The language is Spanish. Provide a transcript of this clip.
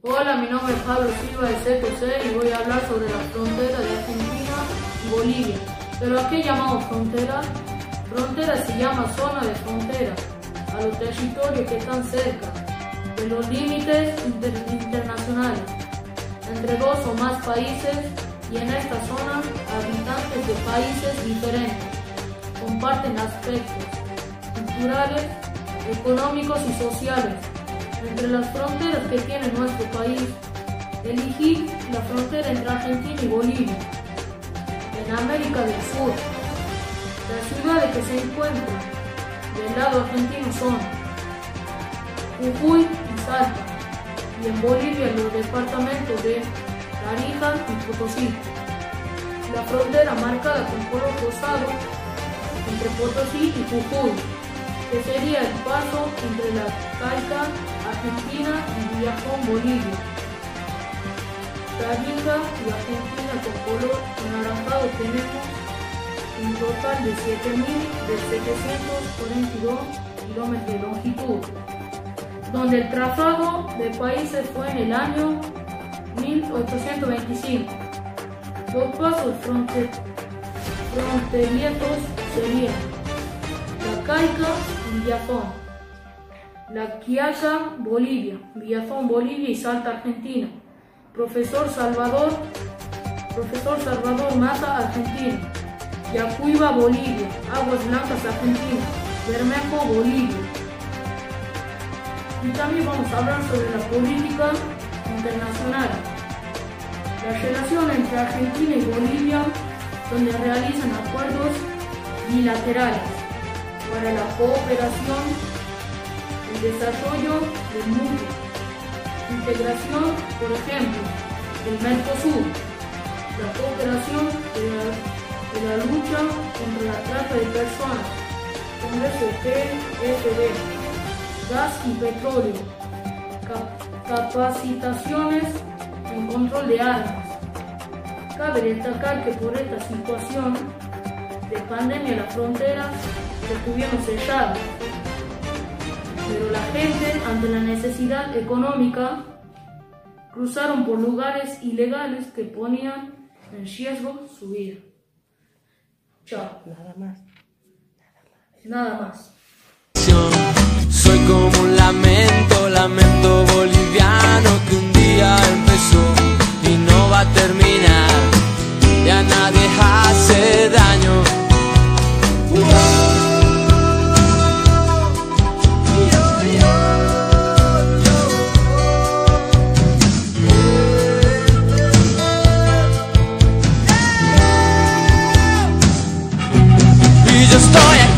Hola, mi nombre es Pablo Silva de C2C y voy a hablar sobre la frontera de Argentina y Bolivia. ¿Pero a qué llamamos frontera? Frontera se llama zona de frontera, a los territorios que están cerca de los límites internacionales, entre dos o más países, y en esta zona habitantes de países diferentes comparten aspectos culturales, económicos y sociales. Entre las fronteras que tiene nuestro país, elegí la frontera entre Argentina y Bolivia. En América del Sur, las ciudades que se encuentran del lado argentino son Jujuy y Salta, y en Bolivia los departamentos de Tarija y Potosí. La frontera marcada con color rosado entre Potosí y Jujuy, que sería el paso entre la Calca Argentina y Villafón Bolivia. Tarija y Argentina con color anaranjado tenemos un total de 7.742 kilómetros de longitud, donde el trazado de países fue en el año 1825. Los pasos fronterizos serían la Calca y Villafón, la Quiaca Bolivia, Villafón Bolivia y Salta Argentina, Profesor Salvador Mata Argentina, Yacuiba Bolivia, Aguas Blancas Argentina, Bermejo Bolivia. Y también vamos a hablar sobre la política internacional. La relación entre Argentina y Bolivia, donde realizan acuerdos bilaterales para la cooperación, el desarrollo del mundo, integración, por ejemplo, del Mercosur, la cooperación de la lucha contra la trata de personas, Congreso GFB, gas y petróleo, capacitaciones en control de armas. Cabe destacar que por esta situación de pandemia las fronteras estuvieron cerradas, pero la gente, ante la necesidad económica, cruzaron por lugares ilegales que ponían en riesgo su vida. Chao. Nada más. Soy como un lamento boliviano que un día empezó y no va a terminar. Ya nadie hace daño. Y yo estoy aquí